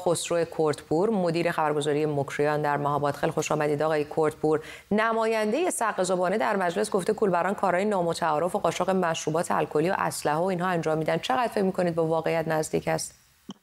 خسرو کردپور، مدیر خبرگزاری مکریان در مهاباد. خیلی خوش آمدید آقای کردپور. نماینده سقه‌زبانه در مجلس گفته کولبران کارهای نامتعارف و قاچاق مشروبات الکلی و اسلحه و اینها انجام میدن. چقدر فکر میکنید به واقعیت نزدیک است؟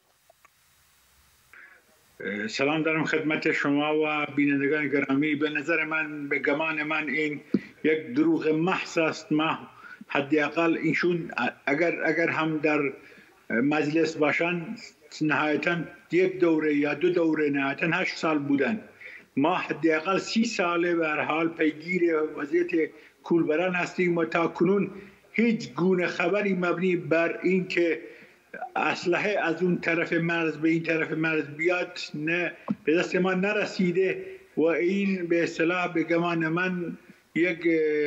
سلام دارم خدمت شما و بینندگان گرامی. به نظر من، به گمان من، این یک دروغ محض است. ما حداقل ایشون اگر هم در مجلس باشن نهایتا یک دوره یا دو دوره، نهایتا 8 سال بودن. ما حداقل 30 ساله به هر حال پیگیر وضعیت کولبران هستیم و تا کنون هیچ گونه خبری مبنی بر این که اسلحه از اون طرف مرز به این طرف مرز بیاد نه به دست ما نرسیده و این به اصطلاح به گمان من یک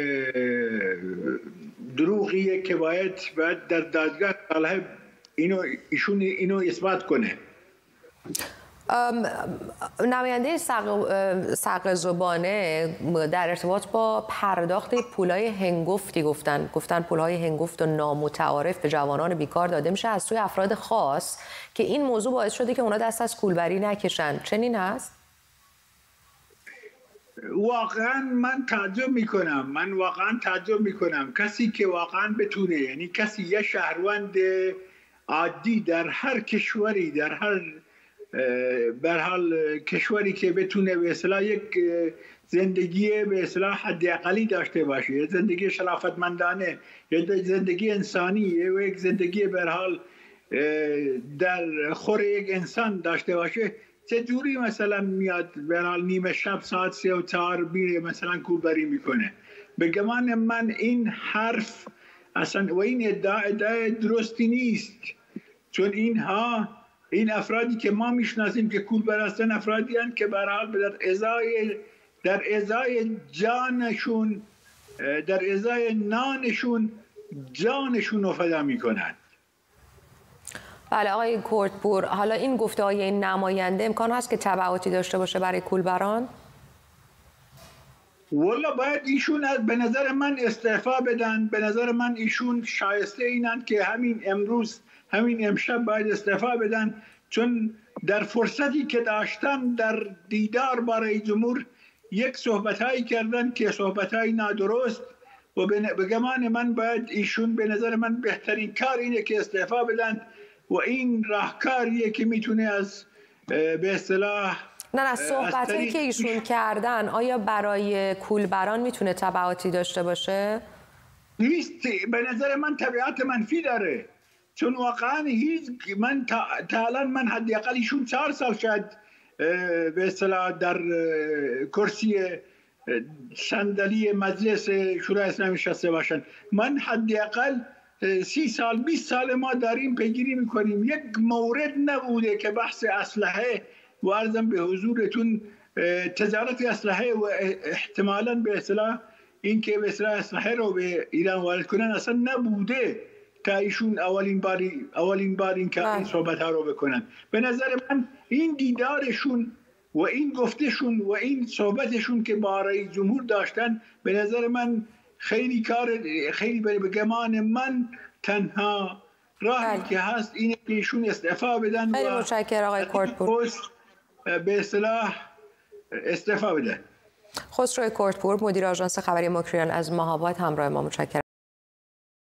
دروغیه که باید در دادگاه صالح ایشون اینو اثبات کنه. نماینده سقه‌زبانه در ارتباط با پرداخت پولای هنگفتی گفتن پولای هنگفت و نامتعارف به جوانان بیکار داده میشه از سوی افراد خاص که این موضوع باعث شده که اونا دست از کولبری نکشن. چنین هست؟ واقعا من تعجب میکنم کسی که واقعا بتونه، یعنی کسی یه شهروند عادی در هر کشوری، در هر کشوری که بتونه به اصطلاح یک زندگی به اصطلاح حداقلی داشته باشه، یک زندگی شرافتمندانه، یک زندگی انسانی، یک زندگی به هر حال در خور یک انسان داشته باشه، چجوری مثلا میاد به هر حال نیمه شب ساعت 3 و 4 میره مثلا کولبری میکنه؟ به گمان من این حرف اصلا و این ادعای درستی نیست، چون این افرادی که ما میشناسیم که کولبر هستن افرادی هستند که به هر حال در ازای جانشون، در ازای نانشون جانشون رو فدا میکنند. بله آقای کردپور، حالا این گفته‌های این نماینده امکان هست که تبعاتی داشته باشه برای کولبران؟ والا باید ایشون به نظر من استعفا بدن. به نظر من ایشون شایسته اینند که همین امشب باید استعفا بدن، چون در فرصتی که داشتن در دیدار با رئیس جمهور یک صحبتایی کردن که صحبتای نادرست و به گمان من باید ایشون، به نظر من بهترین کار اینه که استعفا بدن و این راهکاریه که میتونه از به اصطلاح نه صحبتایی که ایشون کردن آیا برای کولبران میتونه تبعاتی داشته باشه؟ نیست. به نظر من تبعات منفی داره، چون واقعا تا الان من حداقل ایشون 4 سال شاید به اصطلاح در کرسی صندلی مجلس شورای اسلامی نشسته باشن. من حداقل 30 سال 20 سال ما داریم پیگیری میکنیم، یک مورد نبوده که بحث اسلحه و عرضم به حضورتون تجارت اسلحه و احتمالاً به اصطلاح این که به اصطلاح اسلحه رو به ایران وارد کنن اصلا نبوده تا ایشون اولین بار این که این صحبت ها رو بکنن. به نظر من این دیدارشون و این گفتشون و این صحبتشون که با رئیس جمهور داشتن، به نظر من خیلی به گمان من تنها راهی که هست اینه که ایشون استعفا بدن. خیلی متشکرم آقای کردپور. به اصطلاح استعفا بدن. خسرو کردپور، مدیر آژانس خبری مکریان از مهاباد، همراه ما. متشکرم.